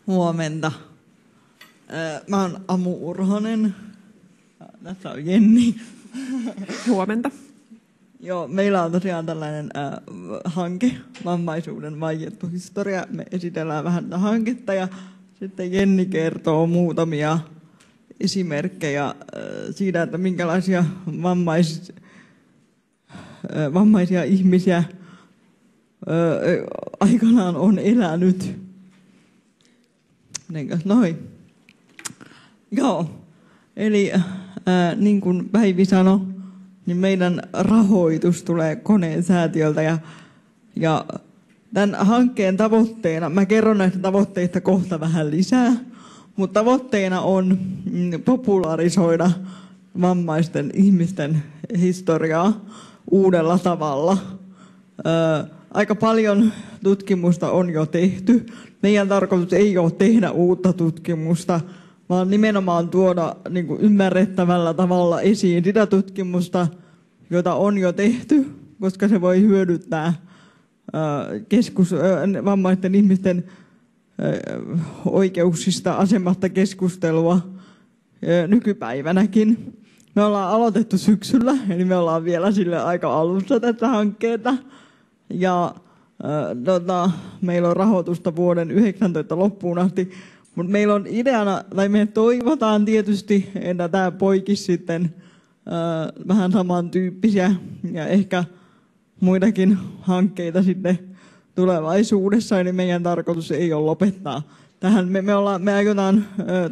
Huomenta. Mä oon Amu Urhonen. Tässä on Jenni. Huomenta. Joo, meillä on tosiaan tällainen hanke, vammaisuuden vaiettu historia. Me esitellään vähän tätä hanketta ja sitten Jenni kertoo muutamia esimerkkejä siitä, että minkälaisia vammaisia ihmisiä aikanaan on elänyt. Noin. Joo, eli niin kuin Päivi sanoi, niin meidän rahoitus tulee Koneen säätiöltä ja tämän hankkeen tavoitteena, mä kerron näistä tavoitteista kohta vähän lisää, mutta tavoitteena on popularisoida vammaisten ihmisten historiaa uudella tavalla. Aika paljon tutkimusta on jo tehty. Meidän tarkoitus ei ole tehdä uutta tutkimusta, vaan nimenomaan tuoda niin kuin ymmärrettävällä tavalla esiin sitä tutkimusta, jota on jo tehty, koska se voi hyödyttää vammaisten ihmisten oikeuksista, asemasta keskustelua nykypäivänäkin. Me ollaan aloitettu syksyllä, eli me ollaan vielä sille aika alussa tätä hankkeeta. Ja meillä on rahoitusta vuoden 2019 loppuun asti, mutta meillä on ideana, tai me toivotaan tietysti, että tämä poikisi sitten vähän samantyyppisiä ja ehkä muitakin hankkeita sitten tulevaisuudessa, eli meidän tarkoitus ei ole lopettaa tähän. Me aiotaan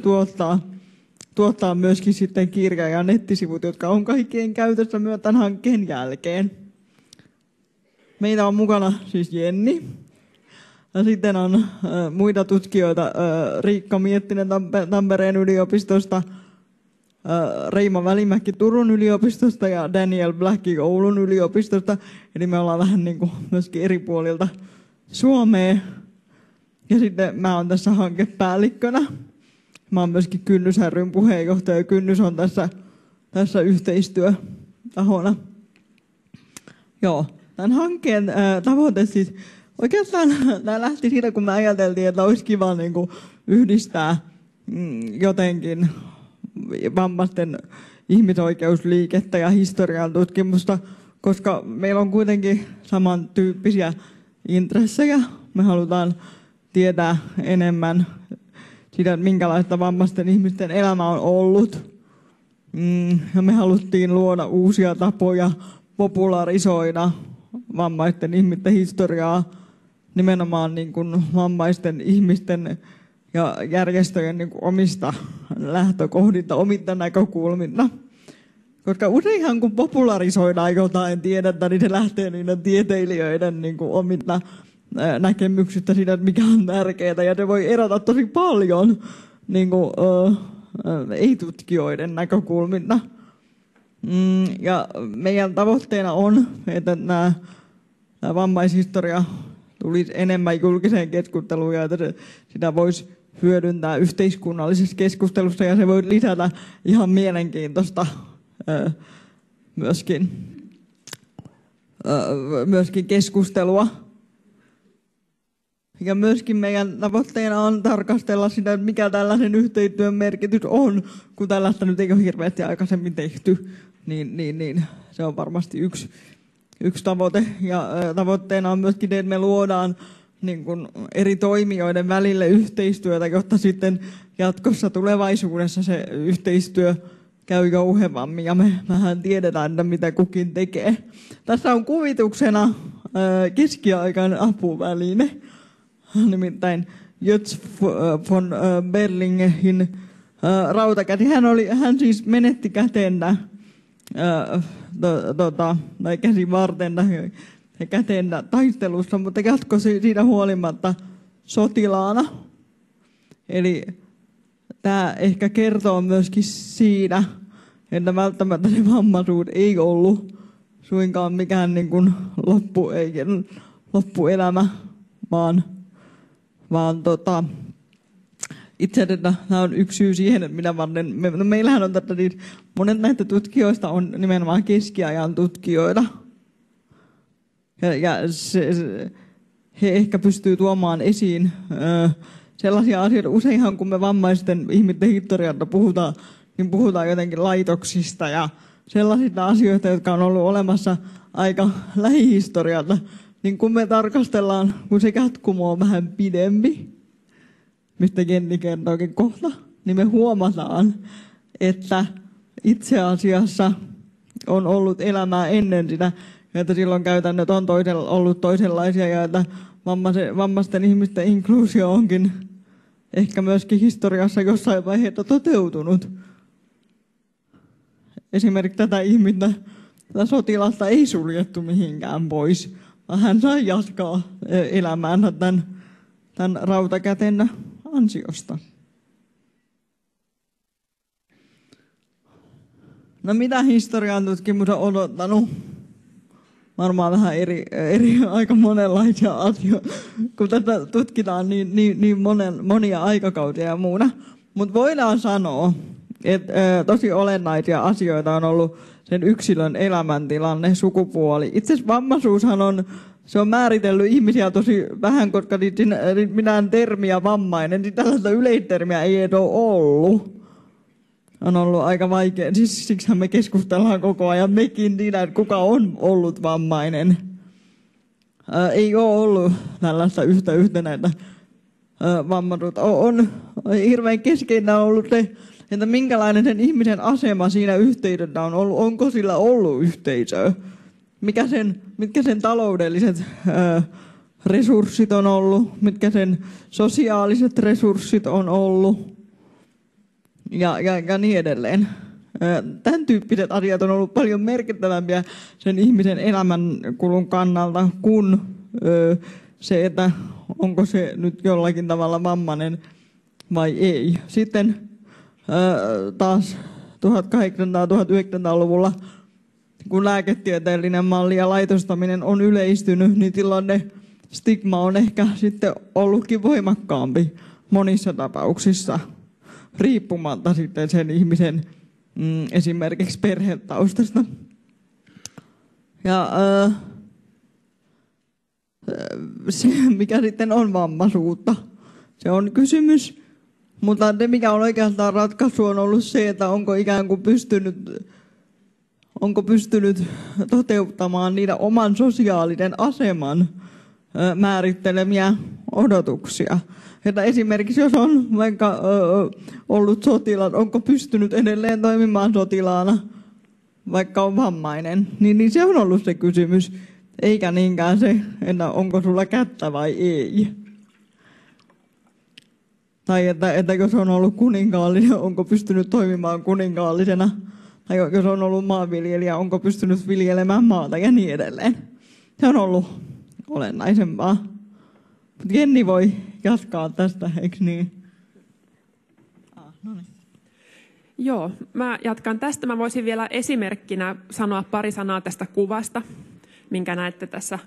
tuottaa myöskin sitten kirja- ja nettisivut, jotka on kaikkien käytössä myös tämän hankkeen jälkeen. Meitä on mukana siis Jenni. Ja sitten on muita tutkijoita, Riikka Miettinen Tampereen yliopistosta, Reima Välimäki Turun yliopistosta ja Daniel Black Oulun yliopistosta. Eli me ollaan vähän niin kuin myöskin eri puolilta Suomea. Ja sitten mä oon tässä hankepäällikkönä. Mä oon myöskin Kynnys ry:n puheenjohtaja. Kynnys on tässä yhteistyötahona. Joo, tämän hankkeen tavoite siis, oikeastaan tämä lähti siitä, kun me ajateltiin, että olisi kiva niin kuin yhdistää jotenkin vammaisten ihmisoikeusliikettä ja historian tutkimusta, koska meillä on kuitenkin samantyyppisiä intressejä. Me halutaan tietää enemmän siitä, minkälaista vammaisten ihmisten elämä on ollut. Ja me haluttiin luoda uusia tapoja popularisoida vammaisten ihmisten historiaa nimenomaan niin kuin vammaisten ihmisten ja järjestöjen niin kuin omista lähtökohdista, omista näkökulmista. Koska useinhan kun popularisoidaan jotain tiedettä, niin se lähtee niiden tieteilijöiden niin kuin omista näkemyksistä siitä, että mikä on tärkeää. Ja se voi erota tosi paljon niin kuin, ei-tutkijoiden näkökulmista. Ja meidän tavoitteena on, että tämä vammaishistoria tulisi enemmän julkiseen keskusteluun ja että sitä voisi hyödyntää yhteiskunnallisessa keskustelussa ja se voi lisätä ihan mielenkiintoista myöskin keskustelua. Ja myöskin meidän tavoitteena on tarkastella sitä, mikä tällaisen yhteistyön merkitys on, kun tällaista nyt ei ole hirveästi aikaisemmin tehty. Niin se on varmasti yksi tavoite. Ja tavoitteena on myöskin, että me luodaan niin kuin eri toimijoiden välille yhteistyötä, jotta sitten jatkossa tulevaisuudessa se yhteistyö käy jouhevammin ja me vähän tiedetään, että mitä kukin tekee. Tässä on kuvituksena keskiaikainen apuväline, nimittäin Jötz von Berlingehin rautakäsi. Hän siis menetti kätensä tai käsivartenta ja kätensä taistelussa, mutta jatkoi siitä huolimatta sotilaana. Eli tämä ehkä kertoo myöskin siitä, että välttämättä se vammaisuus ei ollut suinkaan mikään niin kuin loppuelämä, vaan itse asiassa tämä on yksi syy siihen, että minä varten, meillähän on niin monet näistä tutkijoista on nimenomaan keskiajan tutkijoita. Ja he ehkä pystyy tuomaan esiin sellaisia asioita. Useinhan kun me vammaisten ihmisten historiasta puhutaan, niin puhutaan jotenkin laitoksista ja sellaisista asioista, jotka on ollut olemassa aika lähihistorialta. Niin kun me tarkastellaan, kun se jatkumo on vähän pidempi, mistä Jenni kertookin kohta, niin me huomataan, että itse asiassa on ollut elämää ennen sitä, että silloin käytännöt on ollut toisenlaisia ja että vammaisten ihmisten inkluusio onkin ehkä myöskin historiassa jossain vaiheessa toteutunut. Esimerkiksi tätä ihmistä, tätä sotilasta ei suljettu mihinkään pois, vaan hän sai jatkaa elämäänsä tämän rautakäten ansiosta. No mitä historian tutkimus on odottanut? Varmaan vähän eri aika monenlaisia asioita, kun tätä tutkitaan niin monia aikakausia ja muuta. Mutta voidaan sanoa, että tosi olennaisia asioita on ollut sen yksilön elämäntilanne, sukupuoli. Itse asiassa vammaisuushan se on määritellyt ihmisiä tosi vähän, koska mitään termiä vammainen, niin tällaista yleistermiä ei edes ole ollut. On ollut aika vaikea. Siksihän me keskustellaan koko ajan mekin siitä, että kuka on ollut vammainen. Ei ole ollut tällaista yhtenäistä vammaisuutta. On hirveän keskeinen ollut se, että minkälainen sen ihmisen asema siinä yhteisössä on ollut. Onko sillä ollut yhteisöä? Mitkä sen taloudelliset resurssit on ollut? Mitkä sen sosiaaliset resurssit on ollut? Ja niin edelleen. Tämän tyyppiset asiat on ollut paljon merkittävämpiä sen ihmisen elämänkulun kannalta kuin se, että onko se nyt jollakin tavalla vammainen vai ei. Sitten taas 1800-1900-luvulla, kun lääketieteellinen malli ja laitostaminen on yleistynyt, niin tilanne stigma on ehkä sitten ollutkin voimakkaampi monissa tapauksissa, riippumatta sitten sen ihmisen esimerkiksi perhetaustasta. Ja se, mikä sitten on vammaisuutta, se on kysymys. Mutta se, mikä on oikeastaan ratkaisu, on ollut se, että onko ikään kuin pystynyt toteuttamaan niitä oman sosiaalisen aseman määrittelemiä odotuksia. Että esimerkiksi jos on vaikka ollut sotilas, onko pystynyt edelleen toimimaan sotilaana, vaikka on vammainen, niin se on ollut se kysymys, eikä niinkään se, että onko sulla kättä vai ei. Tai että jos on ollut kuninkaallinen, onko pystynyt toimimaan kuninkaallisena, tai jos on ollut maanviljelijä, onko pystynyt viljelemään maata ja niin edelleen. Se on ollut olennaisempaa. Mutta Jenni voi jatkaa tästä, eikö niin? No niin. Joo, mä jatkan tästä. Mä voisin vielä esimerkkinä sanoa pari sanaa tästä kuvasta, minkä näette tässä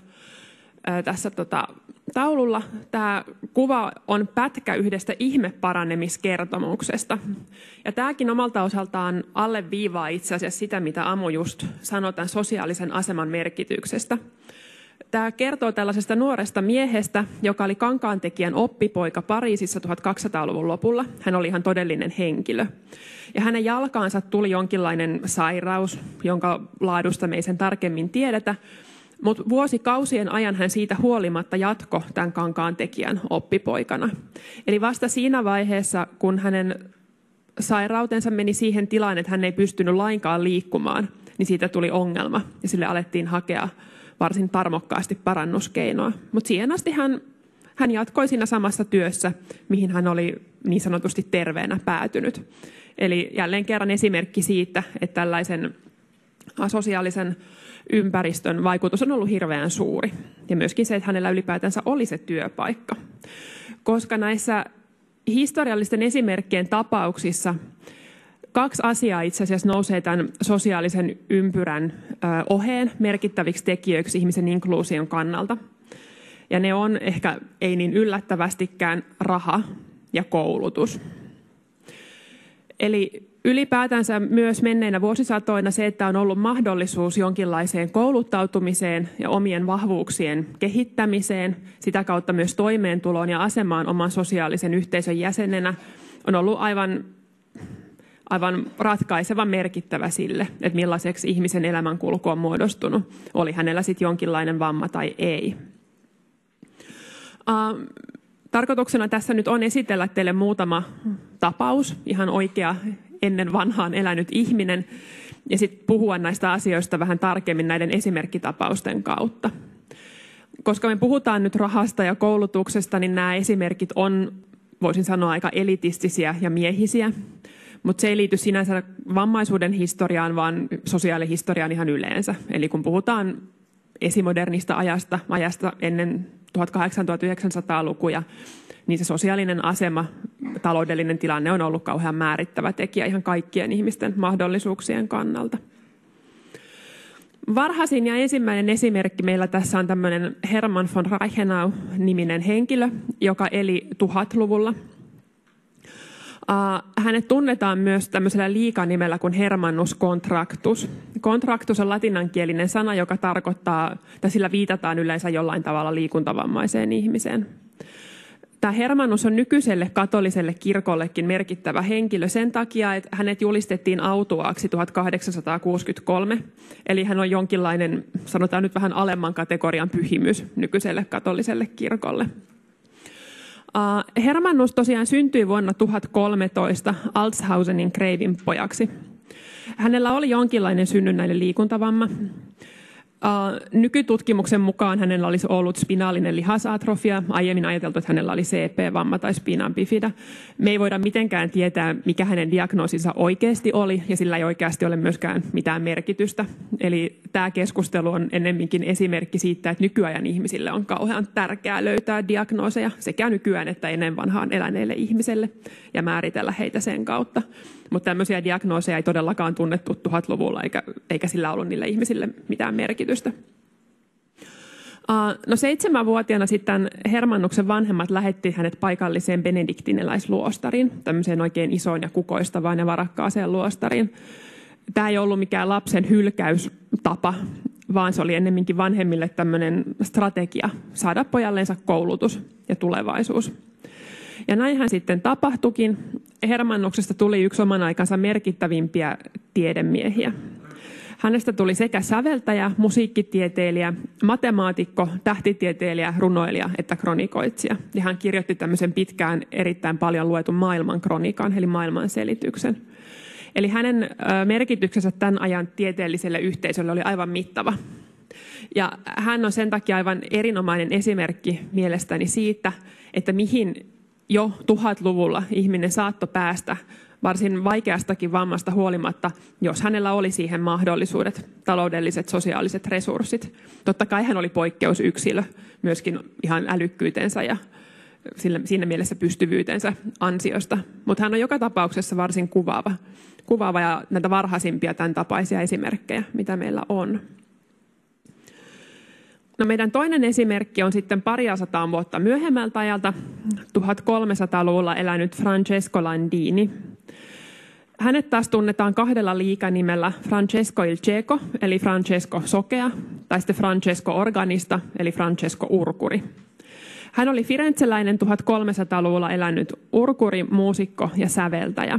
taululla. Tämä kuva on pätkä yhdestä ihmeparanemiskertomuksesta. Ja tämäkin omalta osaltaan alleviivaa itse asiassa sitä, mitä Amo just sanoi tämän sosiaalisen aseman merkityksestä. Tämä kertoo tällaisesta nuoresta miehestä, joka oli kankaantekijän oppipoika Pariisissa 1200-luvun lopulla. Hän oli ihan todellinen henkilö. Ja hänen jalkaansa tuli jonkinlainen sairaus, jonka laadusta me ei sen tarkemmin tiedetä. Mutta vuosikausien ajan hän siitä huolimatta jatkoi tämän kankaantekijän oppipoikana. Eli vasta siinä vaiheessa, kun hänen sairautensa meni siihen tilaan, että hän ei pystynyt lainkaan liikkumaan, niin siitä tuli ongelma ja sille alettiin hakea varsin tarmokkaasti parannuskeinoa. Mutta siihen asti hän jatkoi siinä samassa työssä, mihin hän oli niin sanotusti terveenä päätynyt. Eli jälleen kerran esimerkki siitä, että tällaisen sosiaalisen ympäristön vaikutus on ollut hirveän suuri. Ja myöskin se, että hänellä ylipäätänsä oli se työpaikka. Koska näissä historiallisten esimerkkien tapauksissa kaksi asiaa itse asiassa nousee tämän sosiaalisen ympyrän oheen merkittäviksi tekijöiksi ihmisen inkluusion kannalta. Ja ne on ehkä ei niin yllättävästikään raha ja koulutus. Eli ylipäätänsä myös menneinä vuosisatoina se, että on ollut mahdollisuus jonkinlaiseen kouluttautumiseen ja omien vahvuuksien kehittämiseen, sitä kautta myös toimeentuloon ja asemaan oman sosiaalisen yhteisön jäsenenä, on ollut aivan ratkaisevan merkittävä sille, että millaiseksi ihmisen elämänkulku on muodostunut, oli hänellä sitten jonkinlainen vamma tai ei. Tarkoituksena tässä nyt on esitellä teille muutama tapaus, ihan oikea ennen vanhaan elänyt ihminen, ja sitten puhua näistä asioista vähän tarkemmin näiden esimerkkitapausten kautta. Koska me puhutaan nyt rahasta ja koulutuksesta, niin nämä esimerkit on, voisin sanoa, aika elitistisiä ja miehisiä, mutta se ei liity sinänsä vammaisuuden historiaan, vaan sosiaalihistoriaan ihan yleensä. Eli kun puhutaan esimodernista ajasta ennen 1800-1900-lukuja, niin se sosiaalinen asema, taloudellinen tilanne on ollut kauhean määrittävä tekijä ihan kaikkien ihmisten mahdollisuuksien kannalta. Varhaisin ja ensimmäinen esimerkki meillä tässä on tämmöinen Hermann von Reichenau-niminen henkilö, joka eli 1000-luvulla. Hänet tunnetaan myös tämmöisellä liikanimellä kuin Hermannus contractus. Contractus on latinankielinen sana, joka tarkoittaa, tai sillä viitataan yleensä jollain tavalla liikuntavammaiseen ihmiseen. Tämä Hermannus on nykyiselle katoliselle kirkollekin merkittävä henkilö sen takia, että hänet julistettiin autuaaksi 1863, eli hän on jonkinlainen, sanotaan nyt vähän alemman kategorian pyhimys nykyiselle katoliselle kirkolle. Hermannus tosiaan syntyi vuonna 1013 Altshausenin kreivin pojaksi. Hänellä oli jonkinlainen synnynnäinen liikuntavamma. Nykytutkimuksen mukaan hänellä olisi ollut spinaalinen lihasatrofia. Aiemmin ajateltu, että hänellä oli CP-vamma tai spina bifida. Me ei voida mitenkään tietää, mikä hänen diagnoosinsa oikeasti oli, ja sillä ei oikeasti ole myöskään mitään merkitystä. Eli tämä keskustelu on ennemminkin esimerkki siitä, että nykyajan ihmisille on kauhean tärkeää löytää diagnooseja sekä nykyään että ennen vanhaan eläneille ihmiselle ja määritellä heitä sen kautta. Mutta tämmöisiä diagnooseja ei todellakaan tunnettu 1000-luvulla, eikä sillä ollut niille ihmisille mitään merkitystä. No 7-vuotiaana sitten Hermannuksen vanhemmat lähetti hänet paikalliseen benediktiniläisluostariin, tämmöiseen oikein isoon ja kukoistavaan ja varakkaaseen luostariin. Tämä ei ollut mikään lapsen hylkäystapa, vaan se oli ennemminkin vanhemmille tämmöinen strategia saada pojallensa koulutus ja tulevaisuus. Ja näinhän sitten tapahtuikin. Hermannuksesta tuli yksi oman aikansa merkittävimpiä tiedemiehiä. Hänestä tuli sekä säveltäjä, musiikkitieteilijä, matemaatikko, tähtitieteilijä, runoilija että kronikoitsija. Ja hän kirjoitti tämmöisen pitkään erittäin paljon luetun maailmankronikan, eli maailmanselityksen. Eli hänen merkityksensä tämän ajan tieteelliselle yhteisölle oli aivan mittava. Ja hän on sen takia aivan erinomainen esimerkki mielestäni siitä, että mihin jo 1000-luvulla ihminen saattoi päästä varsin vaikeastakin vammasta huolimatta, jos hänellä oli siihen mahdollisuudet, taloudelliset, sosiaaliset resurssit. Totta kai hän oli poikkeusyksilö myöskin ihan älykkyytensä ja siinä mielessä pystyvyytensä ansiosta. Mutta hän on joka tapauksessa varsin kuvaava ja näitä varhaisimpia tämän tapaisia esimerkkejä, mitä meillä on. No meidän toinen esimerkki on sitten 200 vuotta myöhemmältä ajalta, 1300-luvulla elänyt Francesco Landini. Hänet taas tunnetaan 2 liikanimellä Francesco il Cieco, eli Francesco Sokea, tai sitten Francesco Organista, eli Francesco Urkuri. Hän oli firenzeläinen 1300-luvulla elänyt urkuri, muusikko ja säveltäjä.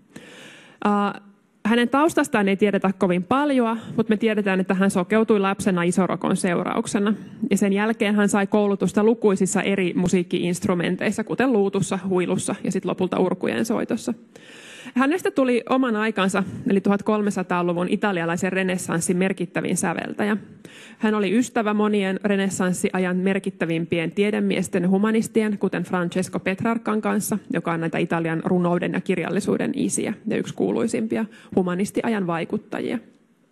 Hänen taustastaan ei tiedetä kovin paljon, mutta me tiedetään, että hän sokeutui lapsena isorokon seurauksena. Ja sen jälkeen hän sai koulutusta lukuisissa eri musiikki-instrumenteissa, kuten luutussa, huilussa ja sitten lopulta urkujen soitossa. Hänestä tuli oman aikansa, eli 1300-luvun italialaisen renessanssin merkittävin säveltäjä. Hän oli ystävä monien renessanssiajan merkittävimpien tiedemiesten ja humanistien, kuten Francesco Petrarcan kanssa, joka on näitä Italian runouden ja kirjallisuuden isiä ja yksi kuuluisimpia humanistiajan vaikuttajia.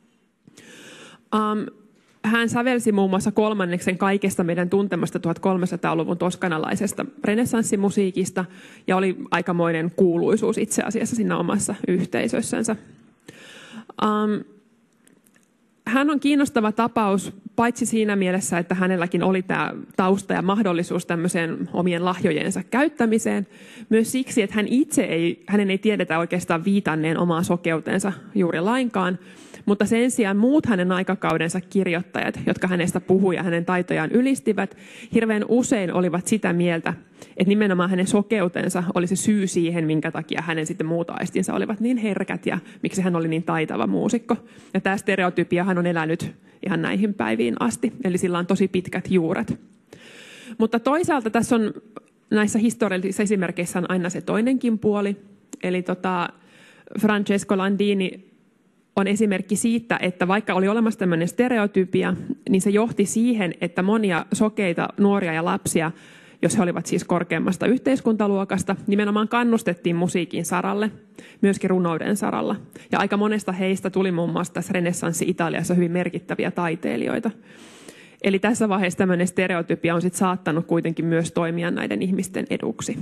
Hän sävelsi muun muassa 3% kaikesta meidän tuntemasta 1300-luvun toskanalaisesta renessanssimusiikista ja oli aikamoinen kuuluisuus itse asiassa siinä omassa yhteisössänsä. Hän on kiinnostava tapaus paitsi siinä mielessä, että hänelläkin oli tämä tausta ja mahdollisuus tämmöiseen omien lahjojensa käyttämiseen, myös siksi, että hänen ei tiedetä oikeastaan viitanneen omaa sokeutensa juuri lainkaan, mutta sen sijaan muut hänen aikakaudensa kirjoittajat, jotka hänestä puhui ja hänen taitojaan ylistivät, hirveän usein olivat sitä mieltä, että nimenomaan hänen sokeutensa oli se syy siihen, minkä takia hänen sitten muut aistinsa olivat niin herkät ja miksi hän oli niin taitava muusikko. Ja tämä stereotypiahan on elänyt ihan näihin päiviin asti, eli sillä on tosi pitkät juuret. Mutta toisaalta tässä on näissä historiallisissa esimerkkeissä on aina se toinenkin puoli, eli Francesco Landini on esimerkki siitä, että vaikka oli olemassa tämmöinen stereotypia, niin se johti siihen, että monia sokeita nuoria ja lapsia, jos he olivat siis korkeammasta yhteiskuntaluokasta, nimenomaan kannustettiin musiikin saralle, myöskin runouden saralla. Ja aika monesta heistä tuli muun muassa tässä renessanssi-Italiassa hyvin merkittäviä taiteilijoita. Eli tässä vaiheessa tämmöinen stereotypia on sitten saattanut kuitenkin myös toimia näiden ihmisten eduksi.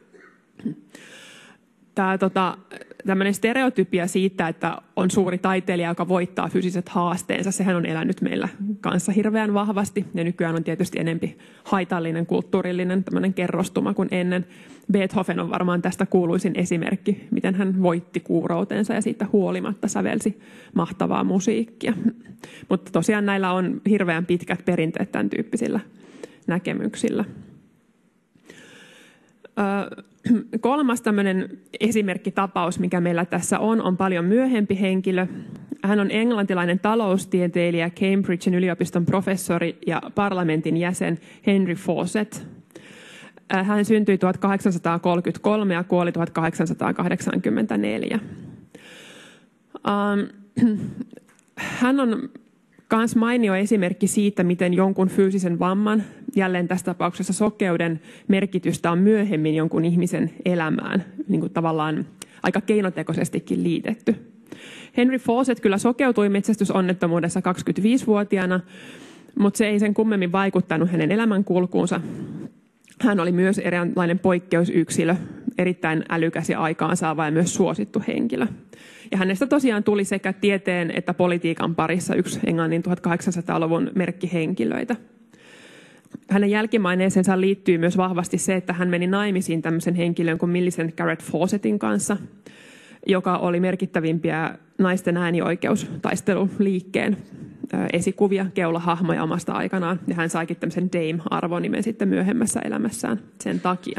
Tämmöinen stereotypia siitä, että on suuri taiteilija, joka voittaa fyysiset haasteensa, sehän on elänyt meillä kanssa hirveän vahvasti. Ja nykyään on tietysti enempi haitallinen, kulttuurillinen tämmöinen kerrostuma kuin ennen. Beethoven on varmaan tästä kuuluisin esimerkki, miten hän voitti kuuroutensa ja siitä huolimatta sävelsi mahtavaa musiikkia. Mutta tosiaan näillä on hirveän pitkät perinteet tämän tyyppisillä näkemyksillä. Kolmas tämmöinen esimerkkitapaus, mikä meillä tässä on paljon myöhempi henkilö. Hän on englantilainen taloustieteilijä, Cambridgen yliopiston professori ja parlamentin jäsen Henry Fawcett. Hän syntyi 1833 ja kuoli 1884. Hän on myös mainio esimerkki siitä, miten jonkun fyysisen vamman, jälleen tässä tapauksessa sokeuden merkitystä on myöhemmin jonkun ihmisen elämään niin kuin tavallaan aika keinotekoisestikin liitetty. Henry Fawcett kyllä sokeutui metsästysonnettomuudessa 25-vuotiaana, mutta se ei sen kummemmin vaikuttanut hänen elämänkulkuunsa. Hän oli myös eräänlainen poikkeusyksilö, erittäin älykäs ja aikaansaava ja myös suosittu henkilö. Ja hänestä tosiaan tuli sekä tieteen että politiikan parissa yksi Englannin 1800-luvun merkkihenkilöitä. Hänen jälkimaineeseensa liittyy myös vahvasti se, että hän meni naimisiin tämmöisen henkilön kuin Millicent Garrett Fawcettin kanssa, joka oli merkittävimpiä naisten äänioikeustaisteluliikkeen esikuvia, keulahahmoja omasta aikanaan. Ja hän saikin tämmöisen Dame-arvonimen sitten myöhemmässä elämässään sen takia.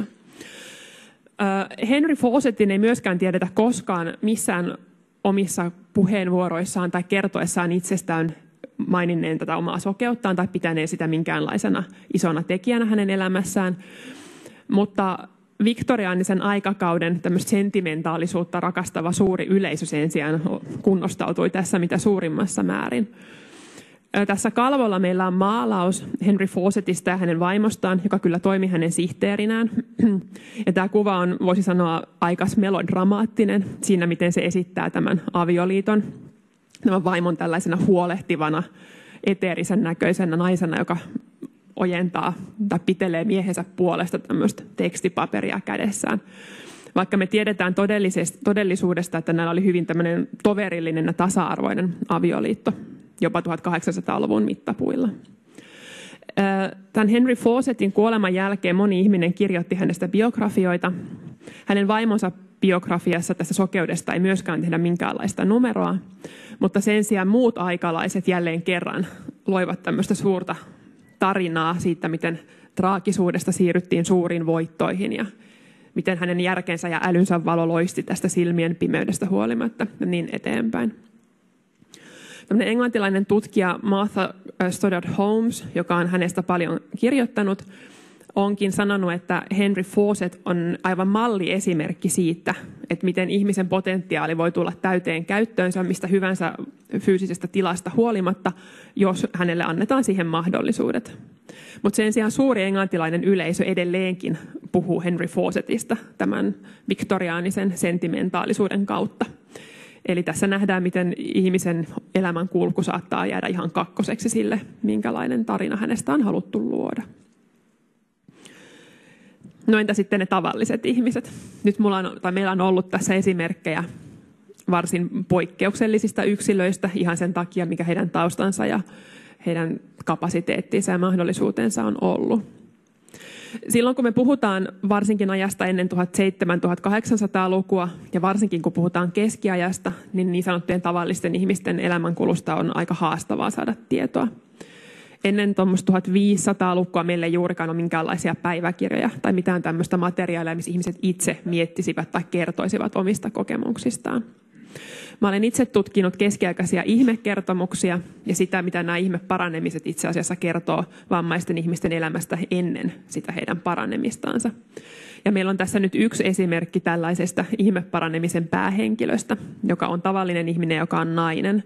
Henry Fawcettin ei myöskään tiedetä koskaan missään omissa puheenvuoroissaan tai kertoessaan itsestään maininneen tätä omaa sokeuttaan tai pitäneen sitä minkäänlaisena isona tekijänä hänen elämässään. Mutta viktoriaanisen aikakauden tämmöistä sentimentaalisuutta rakastava suuri yleisö sen sijaan kunnostautui tässä mitä suurimmassa määrin. Tässä kalvolla meillä on maalaus Henry Fawcettista ja hänen vaimostaan, joka kyllä toimi hänen sihteerinään. Ja tämä kuva on, voisi sanoa, aika melodramaattinen siinä, miten se esittää tämän avioliiton. Tämän vaimon tällaisena huolehtivana, eteerisen näköisenä naisena, joka ojentaa tai pitelee miehensä puolesta tämmöistä tekstipaperia kädessään. Vaikka me tiedetään todellisuudesta, että näillä oli hyvin tämmöinen toverillinen ja tasa-arvoinen avioliitto, jopa 1800-luvun mittapuilla. Tämän Henry Fawcettin kuoleman jälkeen moni ihminen kirjoitti hänestä biografioita. Hänen vaimonsa biografiassa tästä sokeudesta ei myöskään tehdä minkäänlaista numeroa, mutta sen sijaan muut aikalaiset jälleen kerran loivat tämmöistä suurta tarinaa siitä, miten traagisuudesta siirryttiin suuriin voittoihin ja miten hänen järkensä ja älynsä valo loisti tästä silmien pimeydestä huolimatta ja niin eteenpäin. Tällainen englantilainen tutkija Martha Stoddart Holmes, joka on hänestä paljon kirjoittanut, onkin sanonut, että Henry Fawcett on aivan malliesimerkki siitä, että miten ihmisen potentiaali voi tulla täyteen käyttöönsä mistä hyvänsä fyysisestä tilasta huolimatta, jos hänelle annetaan siihen mahdollisuudet. Mutta sen sijaan suuri englantilainen yleisö edelleenkin puhuu Henry Fawcettista tämän viktoriaanisen sentimentaalisuuden kautta. Eli tässä nähdään, miten ihmisen elämän kulku saattaa jäädä ihan kakkoseksi sille, minkälainen tarina hänestä on haluttu luoda. No entä sitten ne tavalliset ihmiset? Nyt meillä on ollut tässä esimerkkejä varsin poikkeuksellisista yksilöistä ihan sen takia, mikä heidän taustansa ja heidän kapasiteettinsa ja mahdollisuutensa on ollut. Silloin kun me puhutaan varsinkin ajasta ennen 1700-1800-lukua ja varsinkin kun puhutaan keskiajasta, niin sanottujen tavallisten ihmisten elämänkulusta on aika haastavaa saada tietoa. Ennen 1500-lukua meillä ei juurikaan ole minkäänlaisia päiväkirjoja tai mitään tämmöistä materiaalia, missä ihmiset itse miettisivät tai kertoisivat omista kokemuksistaan. Mä olen itse tutkinut keskiaikaisia ihmekertomuksia ja sitä, mitä nämä ihmeparanemiset itse asiassa kertoo vammaisten ihmisten elämästä ennen sitä heidän paranemistaansa. Ja meillä on tässä nyt yksi esimerkki tällaisesta ihmeparanemisen päähenkilöstä, joka on tavallinen ihminen, joka on nainen.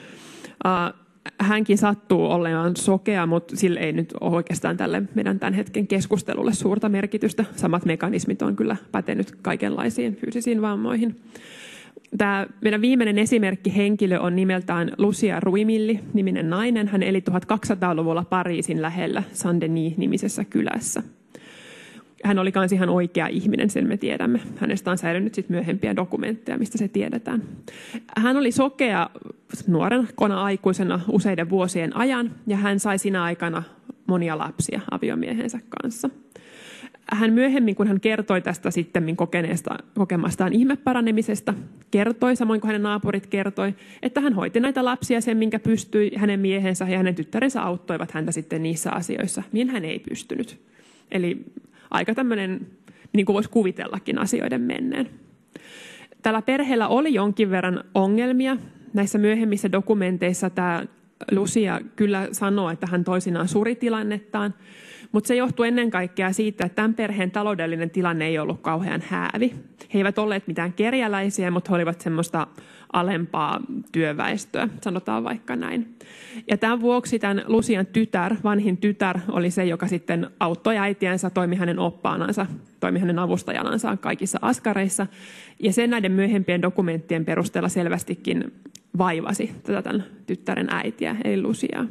Hänkin sattuu olemaan sokea, mutta sillä ei nyt ole oikeastaan tälle meidän tämän hetken keskustelulle suurta merkitystä. Samat mekanismit on kyllä pätenyt kaikenlaisiin fyysisiin vammoihin. Tämä meidän viimeinen esimerkki henkilö on nimeltään Lucia Ruimilli, niminen nainen. Hän eli 1200-luvulla Pariisin lähellä Saint-Denis-nimisessä kylässä. Hän oli myös ihan oikea ihminen, sen me tiedämme. Hänestä on säilynyt sitten myöhempiä dokumentteja, mistä se tiedetään. Hän oli sokea nuorena aikuisena useiden vuosien ajan, ja hän sai siinä aikana monia lapsia aviomiehensä kanssa. Hän myöhemmin, kun hän kertoi tästä sitten kokemastaan ihmeparanemisesta, kertoi, samoin kuin hänen naapurit kertoi, että hän hoiti näitä lapsia sen, minkä pystyi. Hänen miehensä ja hänen tyttärensä auttoivat häntä sitten niissä asioissa, mihin hän ei pystynyt. Eli aika tämmöinen, niin kuin voisi kuvitellakin asioiden menneen. Tällä perheellä oli jonkin verran ongelmia. Näissä myöhemmissä dokumenteissa tämä Lucia kyllä sanoo, että hän toisinaan suri tilannettaan, mutta se johtuu ennen kaikkea siitä, että tämän perheen taloudellinen tilanne ei ollut kauhean häävi. He eivät olleet mitään kerjäläisiä, mutta he olivat semmoista alempaa työväestöä, sanotaan vaikka näin. Ja tämän vuoksi tämän Lucian vanhin tytär, oli se, joka sitten auttoi äitiänsä, toimi hänen oppaanansa, toimi hänen avustajanansa kaikissa askareissa. Ja sen näiden myöhempien dokumenttien perusteella selvästikin vaivasi tätä tämän tyttären äitiä, eli Luciaa.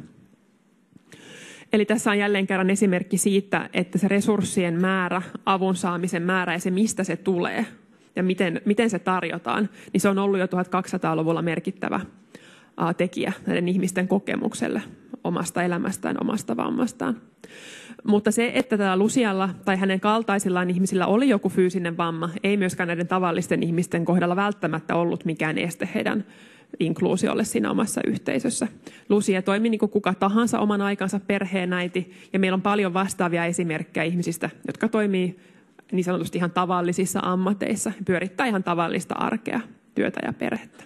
Eli tässä on jälleen kerran esimerkki siitä, että se resurssien määrä, avun saamisen määrä ja se, mistä se tulee ja miten se tarjotaan, niin se on ollut jo 1200-luvulla merkittävä tekijä näiden ihmisten kokemukselle omasta elämästään, omasta vammastaan. Mutta se, että tällä Lucialla tai hänen kaltaisillaan ihmisillä oli joku fyysinen vamma, ei myöskään näiden tavallisten ihmisten kohdalla välttämättä ollut mikään este heidän inkluusiolle siinä omassa yhteisössä. Lucia toimi niin kuin kuka tahansa oman aikansa perheenäiti, ja meillä on paljon vastaavia esimerkkejä ihmisistä, jotka toimii niin sanotusti ihan tavallisissa ammateissa, pyörittää ihan tavallista arkea, työtä ja perhettä.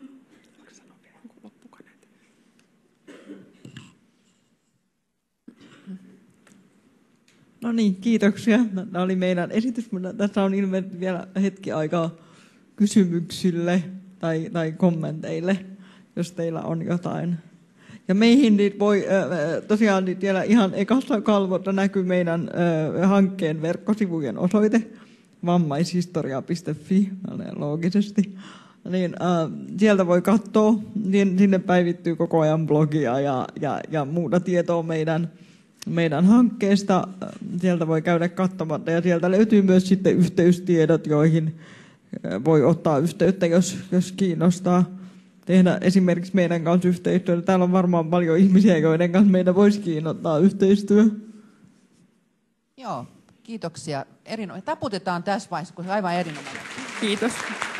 No niin, kiitoksia. Tämä oli meidän esitys, mutta tässä on ilmeisesti vielä hetki aikaa kysymyksille tai kommenteille, jos teillä on jotain. Ja meihin niin voi tosiaan niin vielä ihan ekassa kalvossa näkyy meidän hankkeen verkkosivujen osoite, vammaishistoria.fi, loogisesti. Niin, sieltä voi katsoa, sinne päivittyy koko ajan blogia ja muuta tietoa meidän hankkeesta. Sieltä voi käydä katsomatta ja sieltä löytyy myös sitten yhteystiedot, joihin voi ottaa yhteyttä, jos kiinnostaa tehdä esimerkiksi meidän kanssa yhteistyötä. Täällä on varmaan paljon ihmisiä, joiden kanssa meidän voisi kiinnostaa yhteistyö. Joo, kiitoksia. Taputetaan tässä vaiheessa, kun se on aivan erinomainen. Kiitos.